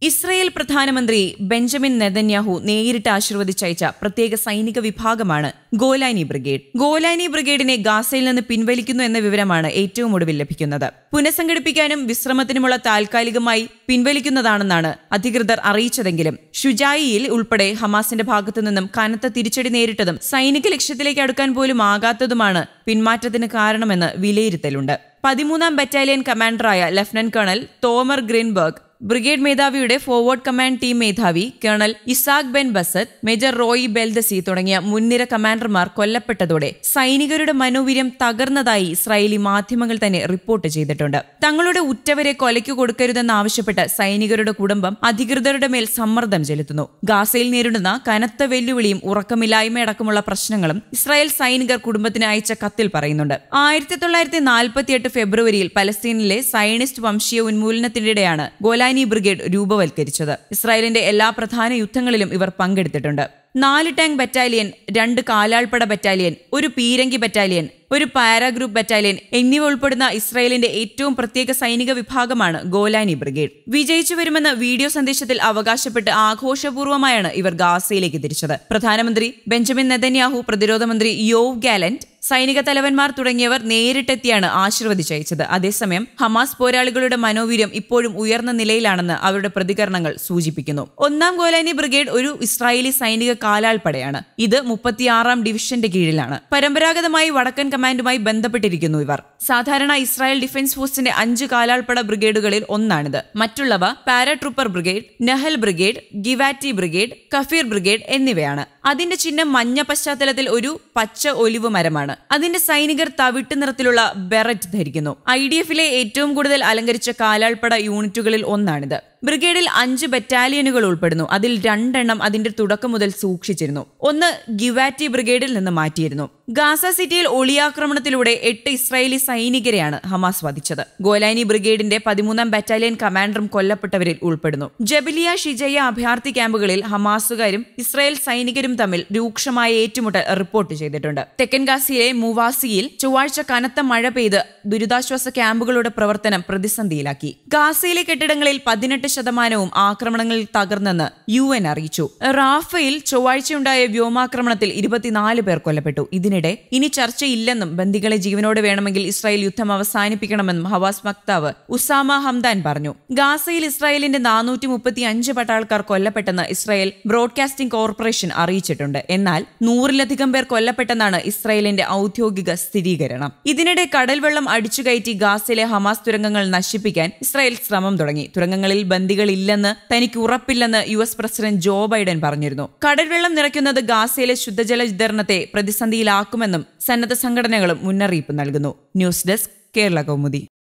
Israel പ്രധാനമന്ത്രി Benjamin Netanyahu നേരിട്ട് ആശീർവദിച്ചയച്ച പ്രത്യേക സൈനിക വിഭാഗമാണ് ഗോലാനി ബ്രിഗേഡ്. ഗോലാനി ബ്രിഗേഡിനെ ഗാസയിൽ നിന്ന് പിൻവലിക്കുന്നു എന്ന വിവരമാണ് ഏറ്റവും ഒടുവിൽ ലഭിക്കുന്നത്. പുനഃസംഘടിപ്പിക്കാനും വിശ്രമത്തിനുമുള്ള താൽക്കാലികമായി പിൻവലിക്കുന്നതാണെന്നാണ് അധികൃതർ അറിയിച്ചതെങ്കിലും ഷുജായിയിൽ ഉൾപ്പെടെ ഹമാസിന്റെ ഭാഗത്തു നിന്നും കനത്ത തിരിച്ചടി നേരിട്ടതും സൈനിക ലക്ഷ്യത്തിലേക്ക് അടുക്കാൻ പോലും ആകാത്തതുമാണ് പിന്മാറ്റത്തിന് കാരണമെന്ന് വിലയിരുത്തലുണ്ട്. 13ാം ബറ്റാലിയൻ കമാൻഡറായ lieutenant colonel Tomer Greenberg, brigade മേധാവിയുടെ ഫോർവേഡ് കമാൻഡ് ടീം മേധാവി colonel Itzhak Ben Basat, major Roi Beldasi തുടങ്ങിയ മുൻനിര കമാൻഡർമാർ കൊല്ലപ്പെട്ടതോടെ സൈനികരുടെ മനോവീര്യം തകർന്നതായി ഇസ്രായേലി മാധ്യമങ്ങൾ തന്നെ റിപ്പോർട്ട് ചെയ്തിട്ടുണ്ട്. തങ്ങളുടെ ഉറ്റവരെ കൊലയ്ക്കു കൊടുക്കരുതെന്നാവശ്യപ്പെട്ട് സൈനികരുടെ കുടുംബം അധികൃതരുടെ മേൽ സമ്മർദ്ദം ചെലുത്തുന്നു. ഗാസയിൽ നേരിടുന്ന കനത്ത വെല്ലുവിളിയും ഉറക്കമില്ലായ്മയടക്കമുള്ള പ്രശ്നങ്ങളും ഇസ്രായേൽ സൈനികർ കുടുംബത്തിന് അയച്ച കത്തിൽ പറയുന്നുണ്ട്. 1948 ഫെബ്രുവരിയിൽ പലസ്തീനിലെ സയണിസ്റ്റ് വംശീയ ഉന്മൂലനത്തിനിടെയാണ് ഗോലാനി ബ്രിഗേഡ് രൂപവൽക്കരിച്ചത്. ഇസ്രായേലിന്റെ എല്ലാ പ്രധാന യുദ്ധങ്ങളിലും ഇവർ പങ്കെടുത്തിട്ടുണ്ട്. 4 ടാങ്ക് ബറ്റാലിയൻ, 2 കാലാൾപ്പട ബറ്റാലിയൻ, 1 പീരങ്കി ബറ്റാലിയൻ, 1 പാരാഗ്രൂപ്പ് ബറ്റാലിയൻ എന്നിവ ഉൾപ്പെടുന്ന ഇസ്രായേലിന്റെ ഏറ്റവും പ്രത്യേക സൈനിക വിഭാഗമാണ് ഗോലാനി ബ്രിഗേഡ്. വിജയിച്ചു വരുമെന്ന് വീഡിയോ സന്ദേശത്തിൽ അവകാശപ്പെട്ട് ആഘോഷപൂർവ്വമായാണ് ഇവർ ഗാസയിലേക്ക് തിരിച്ചത്. പ്രധാനമന്ത്രി ബെഞ്ചമിൻ നെതന്യാഹു, പ്രതിരോധ മന്ത്രി യോവ് ഗാലന്റ്, സൈനിക തലവന്മാർ തുടങ്ങിയവർ നേരിട്ടെത്തിയാണ് ആശീർവദിച്ചയച്ചത്. അതേസമയം ഹമാസ് പോരാളികളുടെ മനോവീര്യം ഇപ്പോഴും ഉയർന്ന നിലയിലാണെന്ന് അവരുടെ പ്രതികരണങ്ങൾ സൂചിപ്പിക്കുന്നു. 1ാം ഗോലാനി ബ്രിഗേഡ് ഒരു ഇസ്രായേലി സൈനിക കാലാൾപ്പടയാണ്. ഇത് 36ാം ഡിവിഷന്റെ കീഴിലാണ്. പരമ്പരാഗതമായി വടക്കൻ കമാൻഡുമായി ബന്ധപ്പെട്ടിരിക്കുന്നു ഇവർ. സാധാരണ ഇസ്രായേൽ ഡിഫൻസ് ഫോഴ്സിന്റെ 5 കാലാൾപ്പട ബ്രിഗേഡുകളിൽ ഒന്നാണിത്. മറ്റുള്ളവ paratrooper brigade, Nahal brigade, Givati brigade, Kfir brigade എന്നിവയാണ്. അതിന്റെ ചിഹ്നം മഞ്ഞ പശ്ചാത്തലത്തിൽ ഒരു പച്ച ഒലിവ് മരമാണ്. അതിന്റെ സൈനികർ തവിട്ട് നിറത്തിലുള്ള ബെററ്റ് ധരിക്കുന്നു. IDFലെ ഏറ്റവും കൂടുതൽ അലങ്കരിച്ച കാലാൾപ്പട യൂണിറ്റുകളിൽ ഒന്നാണിത്. ബ്രിഗേഡിൽ 5 ബറ്റാലിയനുകൾ ഉൾപ്പെടുന്നു. അതിൽ 2 എണ്ണം അതിന്റെ തുടക്കം മുതൽ സൂക്ഷിച്ചിരുന്നു. 1 ഗിവാറ്റി ബ്രിഗേഡിൽ നിന്ന് മാറ്റിയിരുന്നു. ഗാസ സിറ്റിയിൽ ഒളിയാക്രമണത്തിലൂടെ 8 ഇസ്രായേലി സൈനികരെയാണ് ഹമാസ് വധിച്ചത്. ഗോലാനി ബ്രിഗേഡിന്റെ 13ാം ബറ്റാലിയൻ കമാൻഡറും കൊല്ലപ്പെട്ടവരിൽ ഉൾപ്പെടുന്നു. ജബലിയ, ഷിജയ അഭയാർത്ഥി ക്യാമ്പുകളിൽ ഹമാസുകാരും ഇസ്രായേൽ സൈനികരും തമ്മിൽ രൂക്ഷമായ ഏറ്റുമുട്ടൽ റിപ്പോർട്ട് ചെയ്തിട്ടുണ്ട്. തെക്കൻ ഗാസയിലെ മുവാസിയിൽ ചൊവ്വാഴ്ച കനത്ത മഴ പെയ്ത് ദുരിതാശ്വാസ ക്യാമ്പുകളുടെ പ്രവർത്തനം പ്രതിസന്ധിയിലാക്കി. ഗാസയിലെ കെട്ടിടങ്ങളിൽ 18% ആക്രമണങ്ങളിൽ തകർന്നെന്ന് UN അറിയിച്ചു. റാഫയിൽ ചൊവ്വാഴ്ചയുണ്ടായ വ്യോമാക്രമണത്തിൽ 24 പേർ കൊല്ലപ്പെട്ടു. ഇതിനിടെ ഇനി ചർച്ചയില്ലെന്നും ബന്ദികളെ ജീവനോടെ വേണമെങ്കിൽ ഇസ്രായേൽ യുദ്ധം അവസാനിപ്പിക്കണമെന്നും ഹവാസ് വക്താവ് ഉസാമ ഹംദാൻ പറഞ്ഞു. ഗാസയിൽ ഇസ്രായേലിന്റെ 435 പട്ടാൾക്കാർ കൊല്ലപ്പെട്ടെന്ന് ഇസ്രായേൽ ബ്രോഡ്കാസ്റ്റിംഗ് കോർപ്പറേഷൻ അറിയിച്ചിട്ടുണ്ട്. എന്നാൽ 100-ലധികം പേർ കൊല്ലപ്പെട്ടെന്നാണ് ഇസ്രായേലിന്റെ ഔദ്യോഗിക സ്ഥിരീകരണം. ഇതിനിടെ കടൽവെള്ളം അടിച്ചുകയറ്റി ഗാസയിലെ ഹമാസ് തുരങ്കങ്ങൾ നശിപ്പിക്കാൻ ഇസ്രായേൽ ശ്രമം തുടങ്ങി. തുരങ്കങ്ങളിൽ ബന്ദികളില്ലെന്ന് തനിക്ക് ഉറപ്പില്ലെന്ന് US പ്രസിഡന്റ് ജോ ബൈഡൻ പറഞ്ഞിരുന്നു. കടൽവെള്ളം നിറയ്ക്കുന്നത് ഗാസയിലെ ശുദ്ധജല വിതരണത്തെ പ്രതിസന്ധിയിലാക്കുമെന്നും സന്നദ്ധ സംഘടനകളും മുന്നറിയിപ്പ് നൽകുന്നു. News desk, Kerala Kaumudi.